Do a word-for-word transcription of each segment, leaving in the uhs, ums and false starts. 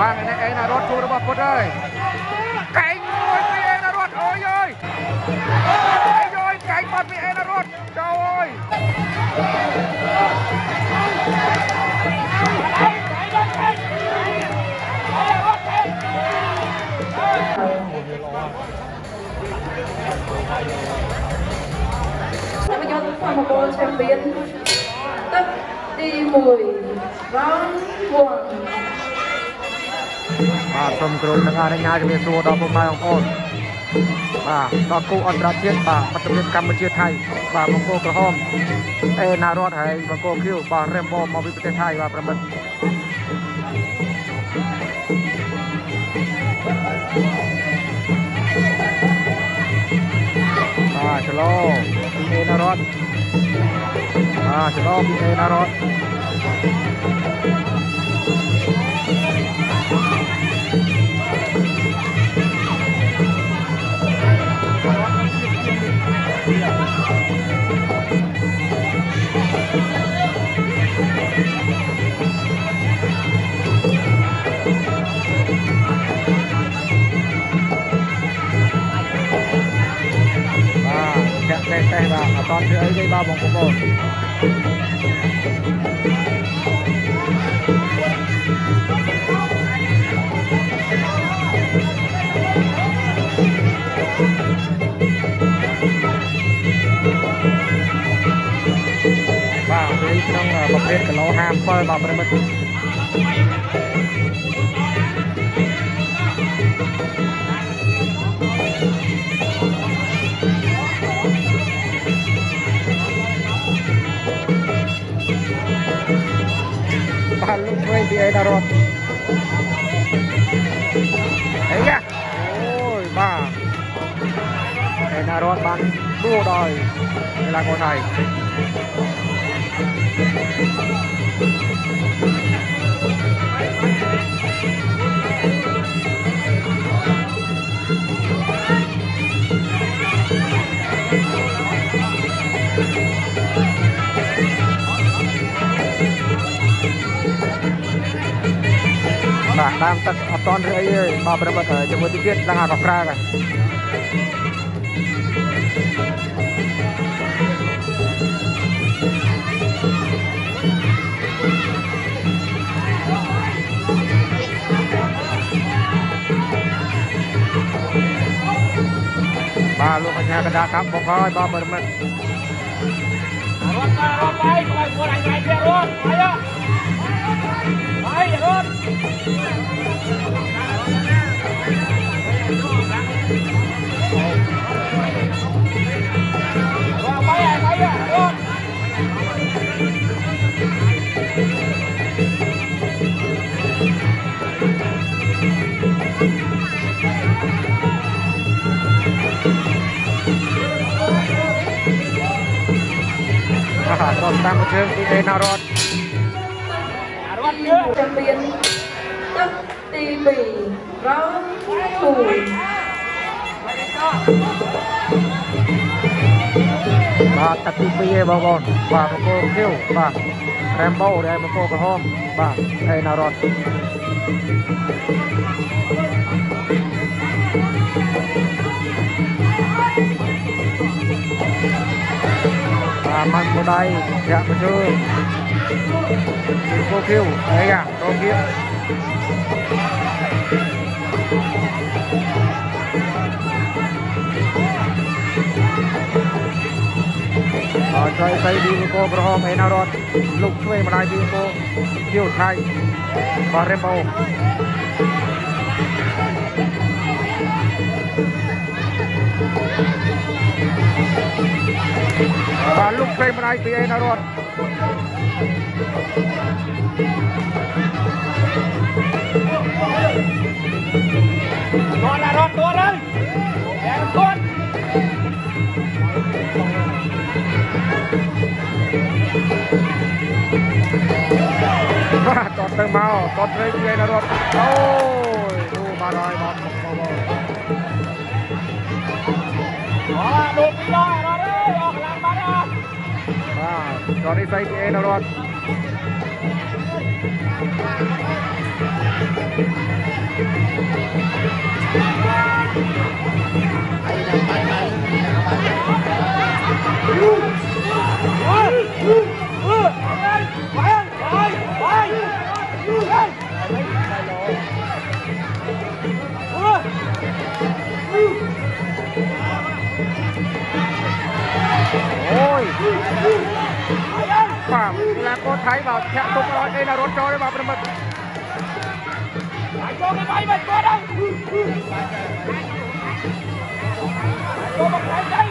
Bang này em là rót chua bọt phút ơi. Cánh ôi vì em là rót ôi ơi. Ôi ơi cánh bọt vì em là rót. Trời ơi. Bây giờ tôi một cô champion tức đi mùi rong quần. Bà xâm cửu nâng ai nhai cho mình xua đó bông mai ông ôn. Bà đó cụ ổn ra chiết bà bắt tâm liên Campuchia Thái. Bà bông cô cửa hôm. Ê nà rót hay bông cô kêu bà Rembo màu vị tế Thái và bà mình. Bà chả lô. Bị ê nà rót. Bà chả lô bị ê nà rót. Teh teh bang, atau dia ini bang bong bang, ini sedang berpikir kalau hampir bang bermet. Lúc quay bị ai đã rót. Đấy kìa. Ôi bà. Ai đã rót bắn đua đòi. Đây là con này. Bà tam tật ở toàn rưỡi ơi, bà bà bà ở trong một tiết đang học ra rồi. Bà luôn ở nhà cái đá cắm bọc thôi, bà bà bà. Rốt ra, rốt bay, coi mua lại ngay kia rốt, bay á. Bay, rốt. Rốt bay à, bay à, rốt. Còn đang một chương đi đây nào rót. Champion tức đi bì rong mùi. Bà tật đi bì bao gòn. Bà một cô kêu. Bà Rambo đây một cô có hôm. Bà đây nào rót. Bà mặc một đây. Dạ một chương. Cô kêu. Đấy à. Cô kêu. Rồi cho xây đi một cô bro hôm ấy nào rồi. Lục thuê mà đây đi cô kêu thay. Và Rambo. Và lúc thuê mà đây đi ấy nào rồi. Rót là rót tua lên. Em con. Còn từ màu, còn thuê đi ấy nào rồi. Ôi, đu bà rồi, bọt một bò bò. Đó là đột đi đó, rót ơi, rót làm bà đó. rồi đi xây thì đâu rồi ôi phạm là cô thấy vào chạm tục rồi đây là rốt cho đấy vào mật cho cái máy mình qua đâu cho một cái đây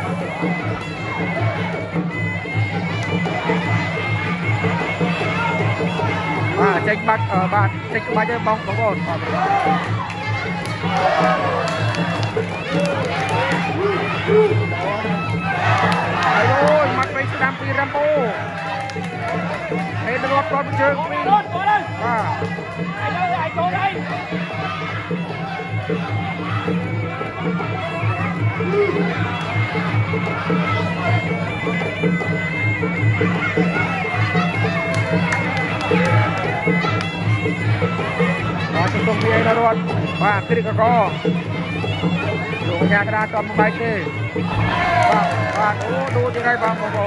à tranh bắt ở bạn tranh cái bãi chơi bóng bóng ổn ai ôi mặt bay đam pi Rambo đây là lót lót chơi pi à ai đây ai chỗ đây đó chúng tôi đi đây rồi và cái đi cả co dùng nhà cái đá cho một bài tê và và đu đu như này vào một rồi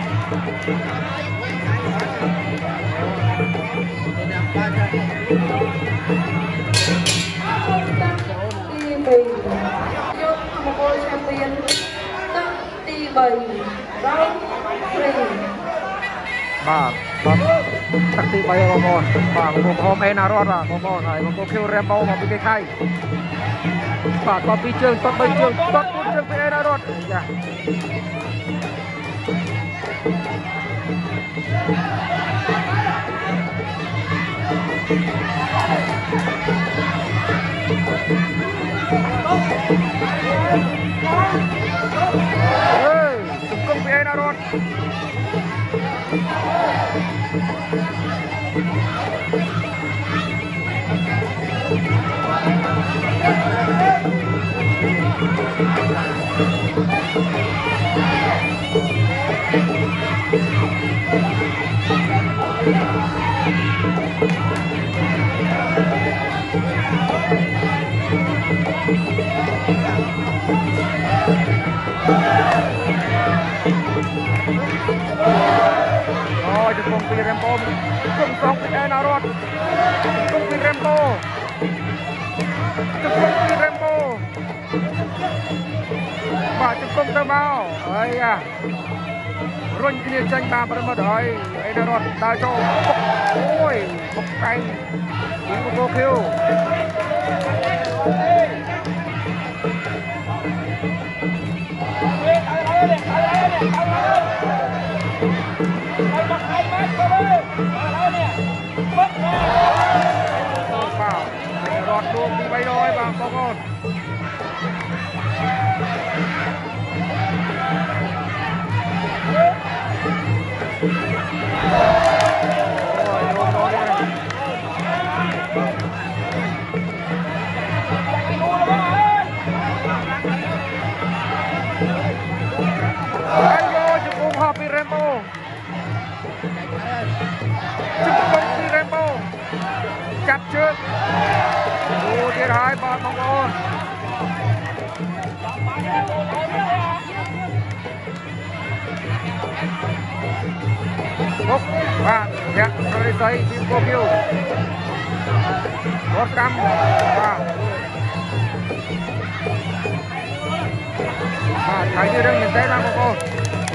đi bì chốt một ngôi champion tức đi bì round three bà bà tắc tí bay vào mòn bà một hôm em nào rồi bà một mòn này một cô kêu Rambo một cái khay bà có pi trường tốt bay trường tốt bốn trường với em nào rồi dạ ơi chúng công với em nào rồi rồi chúng công với Rambo chúng công với em nào rồi chúng công với Rambo chúng công với Rambo bà chúng công tơ mau ấy à run kia tranh ba bắt đầu rồi ấy là rồi ta cho ôi một cái những một cô kêu vào rọt luôn đi bay đôi vào con con rồi luôn rồi ayo chụp cùng họp đi Rambo chụp cùng đi Rambo chặt trước ô thiệt hai ba con con một ba nhặt rồi xây phim cô kêu một trăm ba à thấy như đang nhìn thấy ra con cô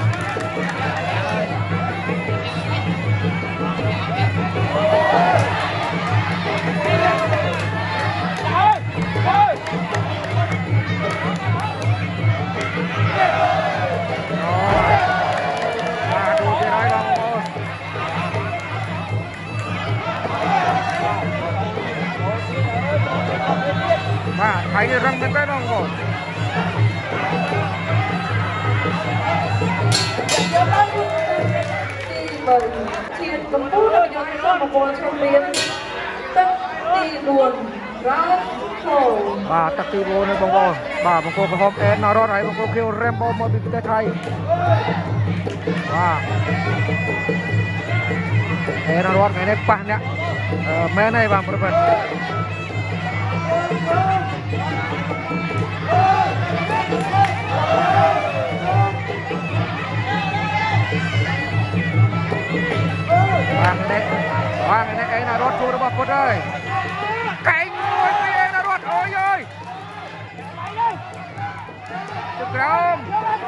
mà thấy răng bên cái đó rồi Chị cầm bút rồi cho nó một bộ champion tức đi buồn round four បាទទឹកទីbốnនេះបងប្អូនបាទបង្គោលក្រហមអេនណារត់ហើយបង្គោលខៀវរ៉េមបូមកពីប្រទេសថៃបាទអេនណារត់ថ្ងៃនេះប៉ះអ្នកមែនហើយបាទប្រិមិត្តបាទនេះបាទនេះអេនណារត់ជួយរបស់គាត់ហើយកែងមួយពីអេនណារត់អូយអើយទៅក្រោម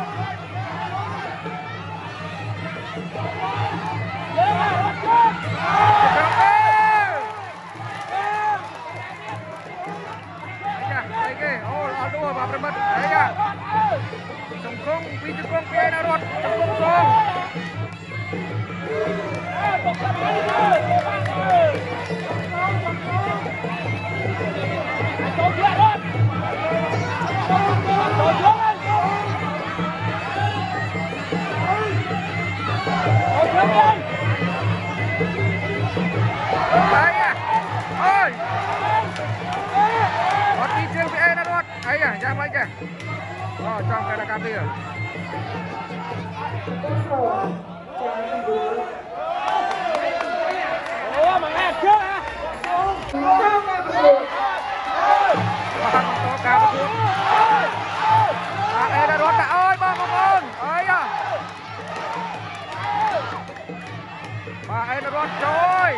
បាទប្រិមិត្តអីយ៉ាចង្គង់ពីចង្គង់ពីអេណារត់ចង្គង់សងចាំមិនចេះអូចំកណ្ដាលកាពីអូមកណែជើហ៎បាទតកាបទួបាទអេរត់តាអើយបងប្អូនអើយបាទអេរត់ជួយ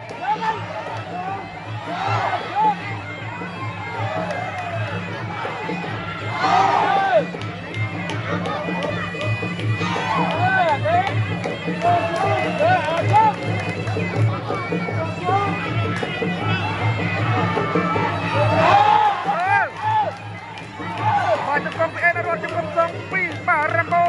បាទចង្គង់ពីអេណារត់ចង្គង់សងពីបាទរ៉ាំបូ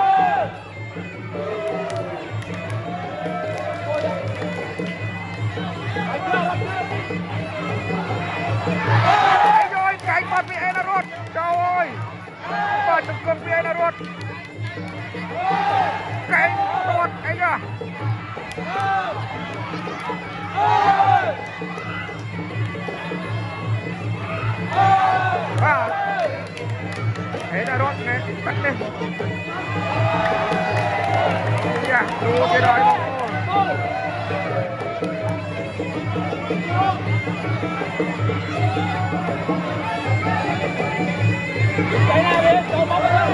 យកកែងបាត់ពីអេណារត់ចូលអើយបាទចង្គង់ពីអេណារត់កែងរត់អីយ៉ាបាទអេណារត់នេះទឹកនេះយ៉ាគ្រូគេដល់បងប្អូនใจหน้าเลยโจมมาเลย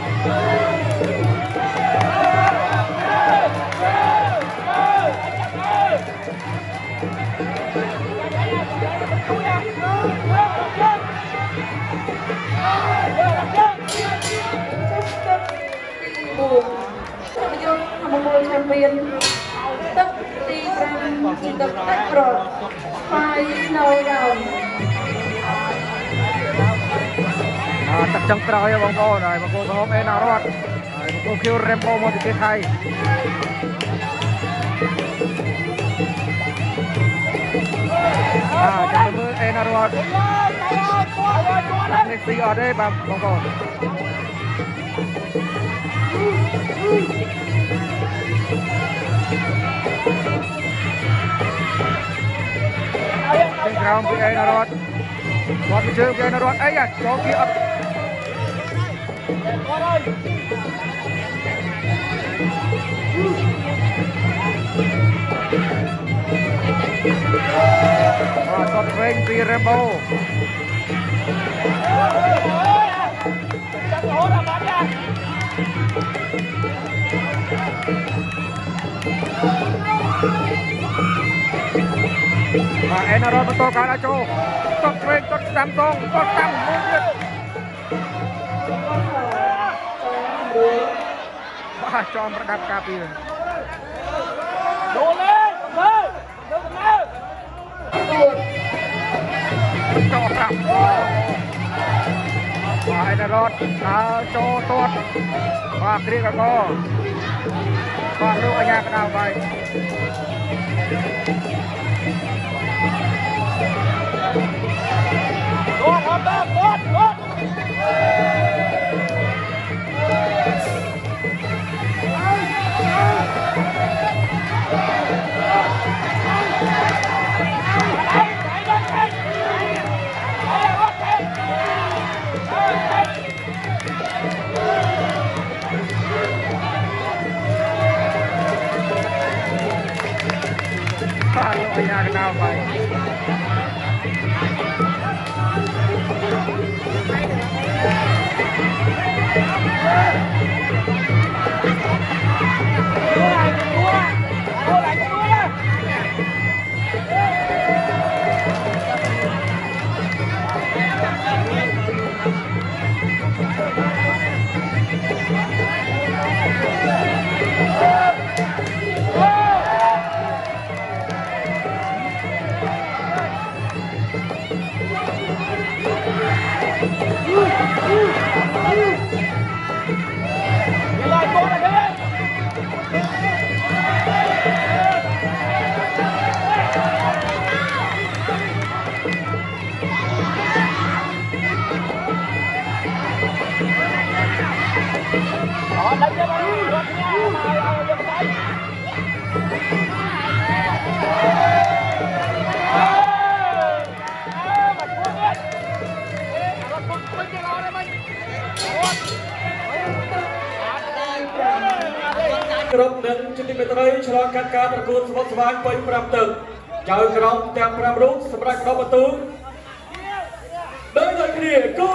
แชมเปี้ยนตึกตีรังตึกตักรถไฟโนดาวตึกจังกรอยบางคนเลยบางคนก็ฮอมเอนาร์ดบางคนคิวเรมโบมาจากไทยจากมือเอนาร์ดตักนิสีออเดย์บางบางคนเป็นกราวน์พีเอนาร์ดบอลไปเจอพีเอนาร์ดไอ้ยักษ์โจกี้อัพช็อตเร่งปีเรมโบเอนาร์ดมาโตการอาโจช็อตเร่งช็อตดำตรงช็อตดำมือเด็ดบ้าจอมประดับกาปีโดนเลยเดินเดินเดินจอครับบ้าเอนาร์ดอาโจตัวบ้ากรีกันก็บ้าลูกอัญญากระดาวไปโดนครับโดนโดนโดน lại cố lại thế. Đó, đánh cho nó đi, được nha, mà được đấy. ក្រុមនឹងជំនាញមេត្រីឆ្លងកាត់ការប្រកួតស្វត់ស្វាញពេញប្រាំទឹកចៅក្រុមទាំងប្រាំរូបសម្រាប់ក្រុមបន្ទូដោយដូចគ្នាគូ